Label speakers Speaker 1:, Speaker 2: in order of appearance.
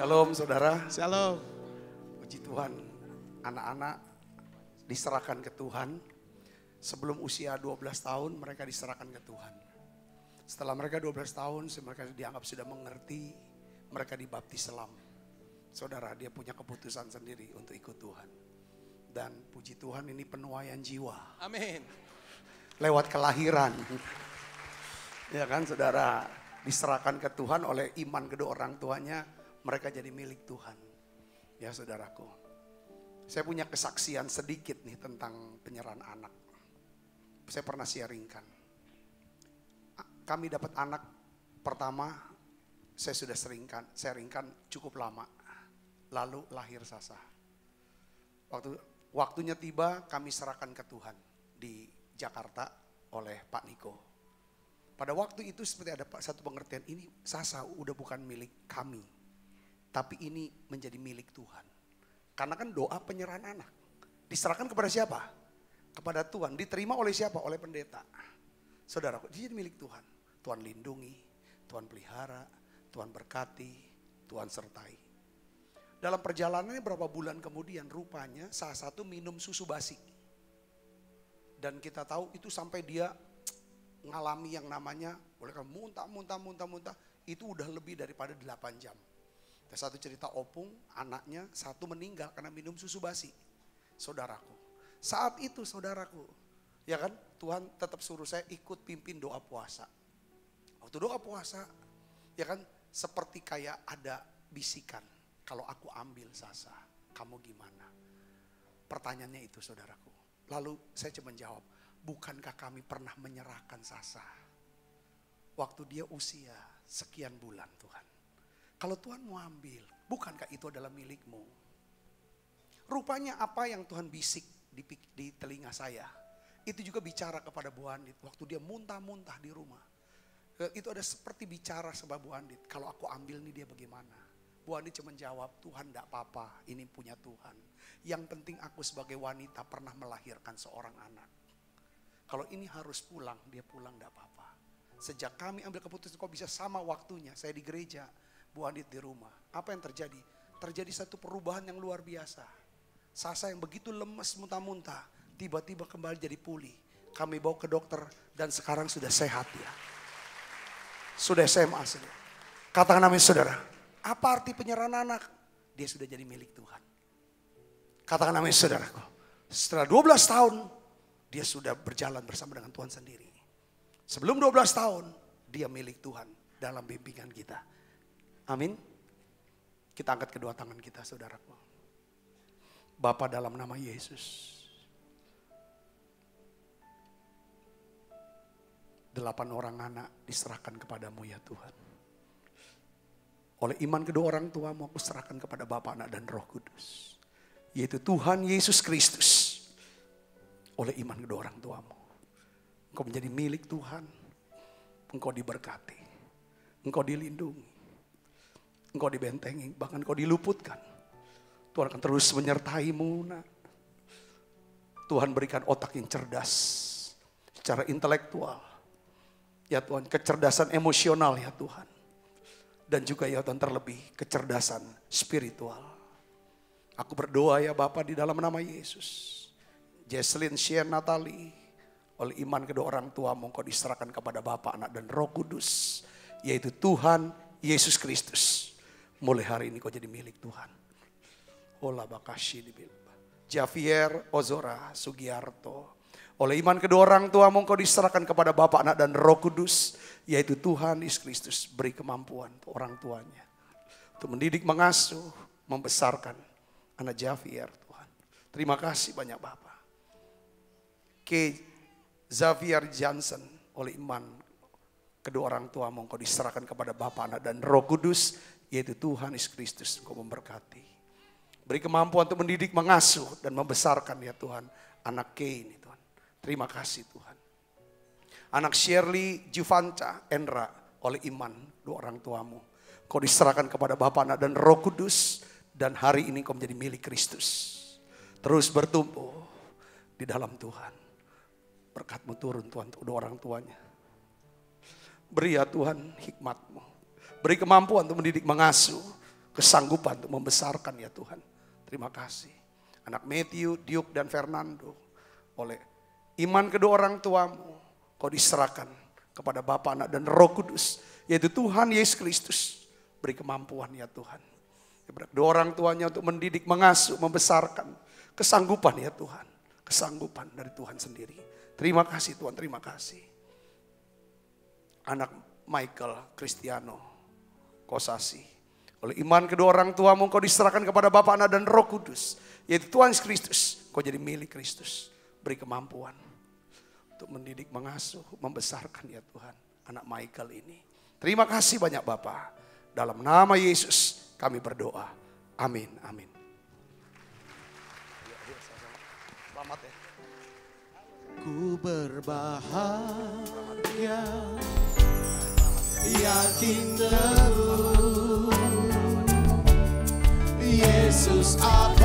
Speaker 1: Shalom saudara.
Speaker 2: Shalom.
Speaker 1: Puji Tuhan, anak-anak diserahkan ke Tuhan. Sebelum usia 12 tahun mereka diserahkan ke Tuhan. Setelah mereka 12 tahun mereka dianggap sudah mengerti, mereka dibaptis selam. Saudara, dia punya keputusan sendiri untuk ikut Tuhan. Dan puji Tuhan ini penuaian jiwa.
Speaker 2: Amin.
Speaker 1: Lewat kelahiran. Ya kan saudara, diserahkan ke Tuhan oleh iman kedua orang tuanya, mereka jadi milik Tuhan. Ya saudaraku, saya punya kesaksian sedikit nih tentang penyerahan anak. Saya pernah sharingkan. Kami dapat anak pertama, saya sudah sharingkan cukup lama. Lalu lahir Sasa. Waktunya tiba, kami serahkan ke Tuhan di Jakarta oleh Pak Niko. Pada waktu itu seperti ada satu pengertian, ini Sasa udah bukan milik kami, tapi ini menjadi milik Tuhan. Karena kan doa penyerahan anak diserahkan kepada siapa? Kepada Tuhan. Diterima oleh siapa? Oleh pendeta. Saudaraku, dia jadi milik Tuhan. Tuhan lindungi, Tuhan pelihara, Tuhan berkati, Tuhan sertai. Dalam perjalanannya berapa bulan kemudian rupanya salah satu minum susu basi. Dan kita tahu itu sampai dia ngalami yang namanya boleh kan muntah. Itu udah lebih daripada 8 jam. Ada satu cerita opung, anaknya satu meninggal karena minum susu basi. Saudaraku, saat itu saudaraku, ya kan Tuhan tetap suruh saya ikut pimpin doa puasa. Waktu doa puasa, ya kan seperti kayak ada bisikan. Kalau aku ambil Sasa, kamu gimana? Pertanyaannya itu saudaraku. Lalu saya cuma jawab, bukankah kami pernah menyerahkan Sasa? Waktu dia usia sekian bulan Tuhan. Kalau Tuhan mau ambil, bukankah itu adalah milikmu? Rupanya apa yang Tuhan bisik di telinga saya, itu juga bicara kepada Bu Andit. Waktu dia muntah-muntah di rumah. Itu ada seperti bicara sama Bu Andit, kalau aku ambil nih dia bagaimana? Bu Andit cuma jawab, Tuhan enggak apa-apa, ini punya Tuhan. Yang penting aku sebagai wanita pernah melahirkan seorang anak. Kalau ini harus pulang, dia pulang enggak apa-apa. Sejak kami ambil keputusan kok bisa sama waktunya, saya di gereja, Bu Andit di rumah. Apa yang terjadi? Terjadi satu perubahan yang luar biasa. Sasa yang begitu lemes muntah-muntah, tiba-tiba kembali jadi pulih. Kami bawa ke dokter dan sekarang sudah sehat ya. Sudah SMA saudara. Katakan amin saudara. Apa arti penyerahan anak? Dia sudah jadi milik Tuhan. Katakan amin saudaraku. Setelah 12 tahun, dia sudah berjalan bersama dengan Tuhan sendiri. Sebelum 12 tahun, dia milik Tuhan dalam bimbingan kita. Amin. Kita angkat kedua tangan kita saudaraku. Bapa dalam nama Yesus. 8 orang anak diserahkan kepadamu ya Tuhan. Oleh iman kedua orang tuamu aku serahkan kepada Bapa, Anak dan Roh Kudus. Yaitu Tuhan Yesus Kristus. Oleh iman kedua orang tuamu. Engkau menjadi milik Tuhan. Engkau diberkati. Engkau dilindungi. Engkau dibentengi. Bahkan engkau diluputkan. Tuhan akan terus menyertaimu. Nak. Tuhan berikan otak yang cerdas. Secara intelektual. Ya Tuhan, kecerdasan emosional ya Tuhan. Dan juga ya Tuhan terlebih kecerdasan spiritual. Aku berdoa ya Bapa di dalam nama Yesus. Jesslyn, Shane, Natalie. Oleh iman kedua orang tuamu engkau diserahkan kepada Bapa, Anak dan Roh Kudus. Yaitu Tuhan Yesus Kristus. Mulai hari ini kau jadi milik Tuhan. Ola bakashi dibilba. Javier, Ozora, Sugiarto. Oleh iman kedua orang tuamu engkau diserahkan kepada Bapa, Anak dan Roh Kudus. Yaitu Tuhan Yesus Kristus. Beri kemampuan untuk orang tuanya. Untuk mendidik, mengasuh, membesarkan anak Javier Tuhan. Terima kasih banyak Bapak. Xavier Johnson. Oleh iman kedua orang tuamu engkau diserahkan kepada Bapa, Anak dan Roh Kudus. Yaitu Tuhan Yesus Kristus. Engkau memberkati. Beri kemampuan untuk mendidik, mengasuh dan membesarkan ya Tuhan. Anak Kay ini Tuhan. Terima kasih Tuhan. Anak Shirley, Juvanta, Endra. Oleh iman dua orang tuamu. Kau diserahkan kepada Bapa, Anak dan Roh Kudus. Dan hari ini kau menjadi milik Kristus. Terus bertumbuh di dalam Tuhan. Berkat-Mu turun Tuhan untuk dua orang tuanya. Beri ya Tuhan hikmat-Mu. Beri kemampuan untuk mendidik, mengasuh. kesanggupan untuk membesarkan ya Tuhan. Terima kasih. Anak Matthew, Duke dan Fernando, oleh iman kedua orang tuamu, kau diserahkan kepada Bapa, Anak dan Roh Kudus, yaitu Tuhan Yesus Kristus. Beri kemampuan ya Tuhan. Kedua orang tuanya untuk mendidik, mengasuh, membesarkan. Kesanggupan ya Tuhan. Kesanggupan dari Tuhan sendiri. Terima kasih Tuhan, terima kasih. Anak Michael Cristiano Kosasi, oleh iman kedua orang tuamu kau diserahkan kepada Bapa, Anak dan Roh Kudus, yaitu Tuhan Yesus Kristus. Kau jadi milik Kristus. Beri kemampuan untuk mendidik, mengasuh, membesarkan ya Tuhan anak Michael ini. Terima kasih banyak Bapa. Dalam nama Yesus kami berdoa. Amin, amin. Selamat ya.
Speaker 2: Ku berbahagia, yakin terus Yesus